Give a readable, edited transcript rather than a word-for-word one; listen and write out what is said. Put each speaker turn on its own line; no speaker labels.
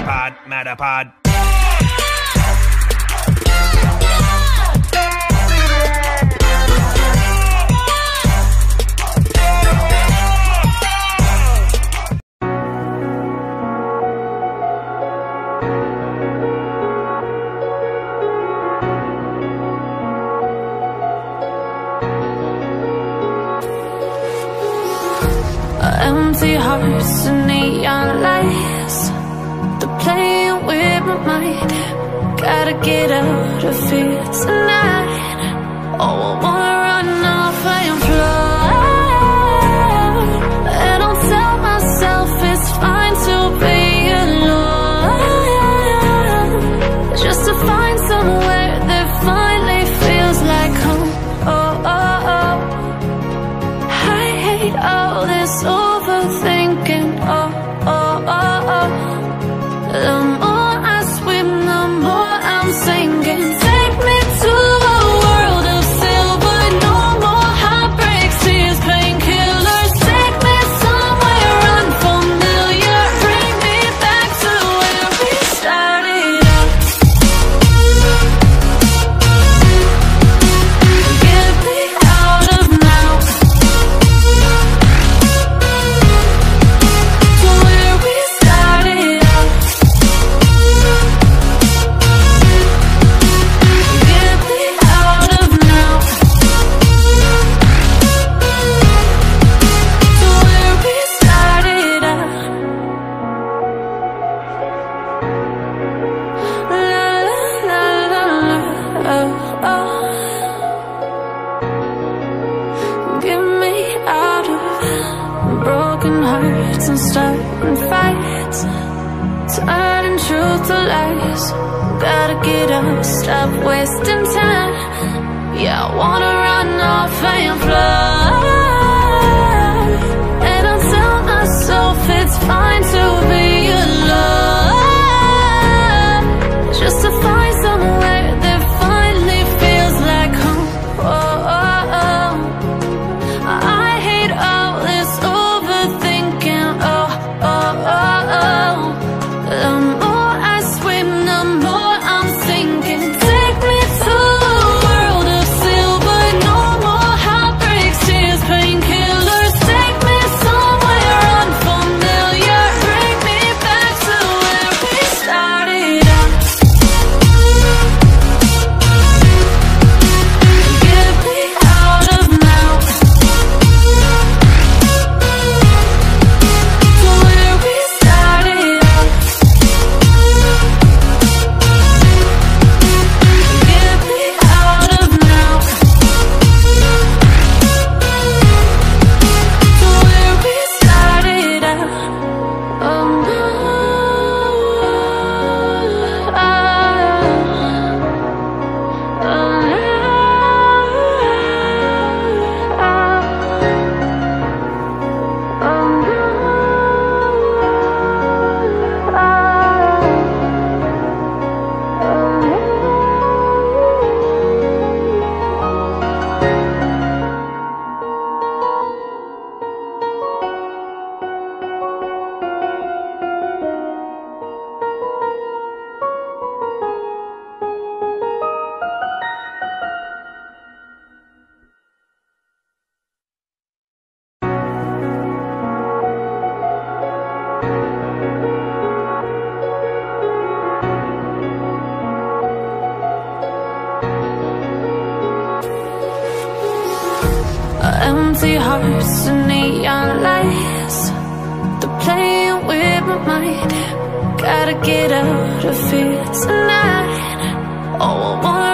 Matterpod, Matterpod.
Empty hearts and neon lights, they're playing with my mind. Gotta get out of here tonight. Oh, I wanna run off and fly, and I'll tell myself it's fine to be alone, just to find somewhere that finally feels like home. Oh, oh, oh. I hate all this overthinking, oh, oh, oh, oh. The more I swim, the more I'm sinking. Take me to a world of silver, no more heartbreaks, tears, painkillers. Take me somewhere unfamiliar, bring me back to where we started out. Get me out of now, to where we started out. Get me out of now, to where we started out. La la la la, oh, oh. Get me out of broken hearts and starting fights, turning truth to lies. Gotta get up, stop wasting time. Yeah, I wanna run off and fly, and I'll tell myself it's fine to be alone, just to find somewhere that finally feels like home. Oh, oh, oh. I hate all this overthinking, oh, oh, oh, oh. The more I swim, the more I'm sinking. Take me to a world of silver, no more heartbreaks, tears, painkillers. Take me somewhere unfamiliar, bring me back to where we started out. Get me out of now, to where we started out. Get me out of now, to where we started out. Oh no, empty hearts and neon lights, they're playing with my mind. Gotta get out of here tonight. Oh, I wanna